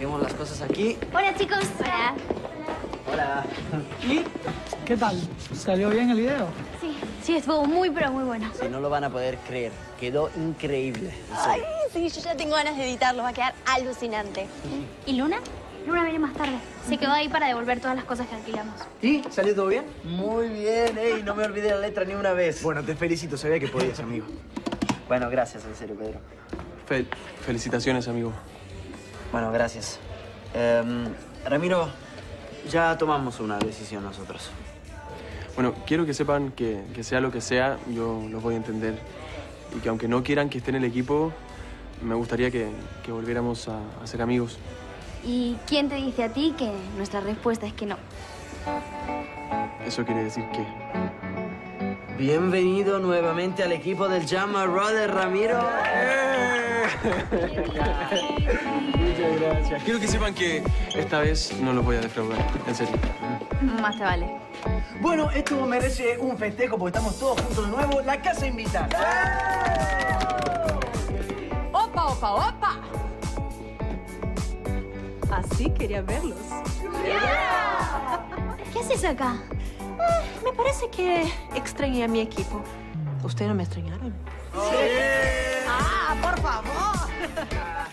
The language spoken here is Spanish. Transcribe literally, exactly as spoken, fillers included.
dejemos las cosas aquí. Hola, chicos. Hola. Hola. ¿Y qué tal? ¿Salió bien el video? Sí, sí, estuvo muy, pero muy bueno. Si no lo van a poder creer, quedó increíble. Ay, sí, yo ya tengo ganas de editarlo. Va a quedar alucinante. ¿Y Luna? Luna viene más tarde. Se quedó ahí para devolver todas las cosas que alquilamos. ¿Y? ¿Salió todo bien? Muy bien, ey, no me olvidé la letra ni una vez. Bueno, te felicito, sabía que podías, amigo. Bueno, gracias, en serio, Pedro. Fel felicitaciones, amigo. Bueno, gracias. Eh, Ramiro, ya tomamos una decisión nosotros. Bueno, quiero que sepan que, que sea lo que sea, yo los voy a entender. Y que aunque no quieran que esté en el equipo, me gustaría que, que volviéramos a, a ser amigos. ¿Y quién te dice a ti que nuestra respuesta es que no? Eso quiere decir que... Bienvenido nuevamente al equipo del Llama Brother, Ramiro. Muchas gracias. Quiero que sepan que esta vez no los voy a defraudar, en serio. Más te vale. Bueno, esto merece un festejo porque estamos todos juntos de nuevo. La casa invita. ¡Opa, opa, opa! Así quería verlos. ¿Qué haces acá? Eh, me parece que extrañé a mi equipo. ¿Ustedes no me extrañaron? ¡Sí! ¡Ah, por favor!